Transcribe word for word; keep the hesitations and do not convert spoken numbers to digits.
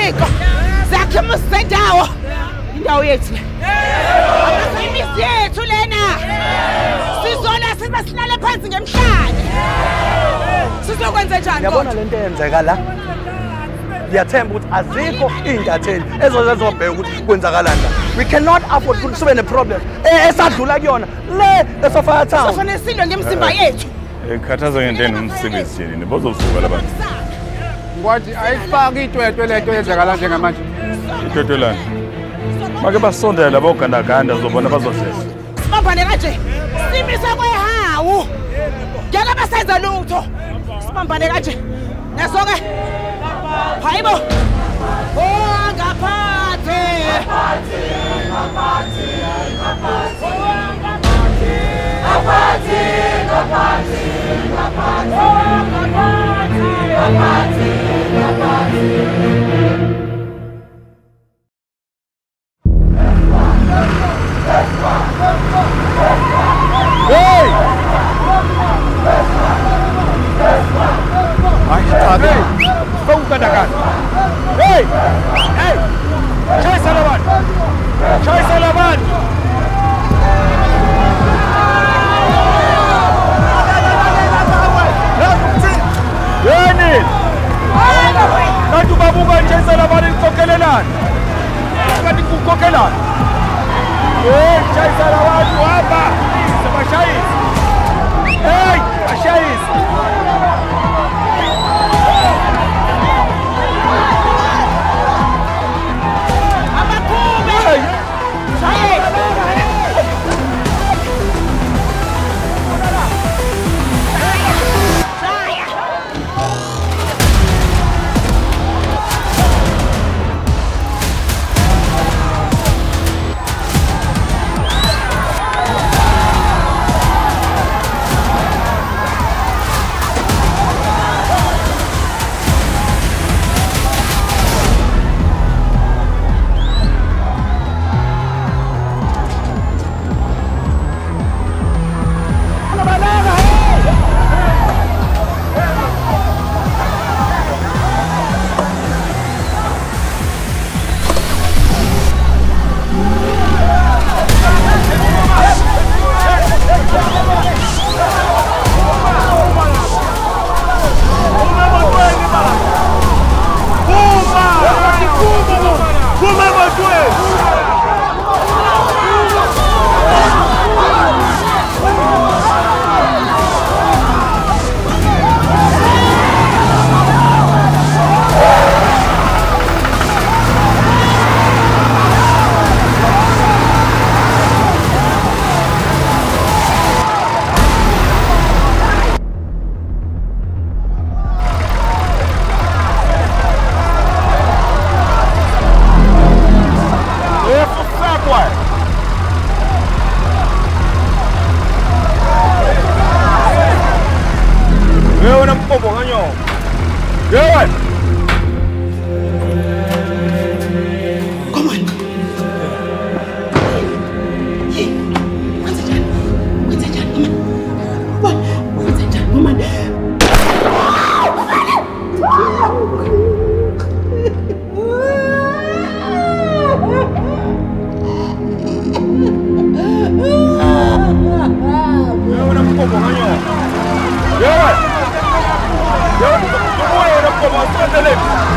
Ziko. Zakhe musendawo. Indawo yethu. Amazimisi yethu lena. Sizola sibe silale phansi ngemhlanje. Sizokwenza njani? Yabona lento eyenzeka la. Ngiyathemba ukuthi azikho intatheli ezozezobheka ukuthi kwenzakalani la. We cannot afford ukuthi sibe ne problem esadlula kuyona le esofaya town. Sofana silwe ngemsimba yethu. Ekhathaza ngenteni umsebenzi yini bozovuka labantu. Ngwadi ayifaki itwetwe lento yenzakala njengamanje. Itwetwe lana. Make basondela labo gandaganda uzobona bazosesa. Sibambane kanje. Simisa kwehawu. Ngeke basenza lutho. Sibambane kanje. Nasoke. Hayibo. Oh ngaphathe. Ngaphathe, ngaphathe, ngaphathe. Ngaphathe, ngaphathe, ngaphathe. Oh ngaphathe, ngaphathe, ngaphathe. Hey! Ai sabe? Vamos katakan. Hey! Hey! Chai Salaman. Chai Salaman. Yani. Nanti babuka Chai Salaman ikokelelana. Kanti kukokelana. Hey, Chai Salaman hapa. Sema Chai. Hey, Chai. Yo, yo, yo, yo, yo, yo, yo, yo, yo, yo,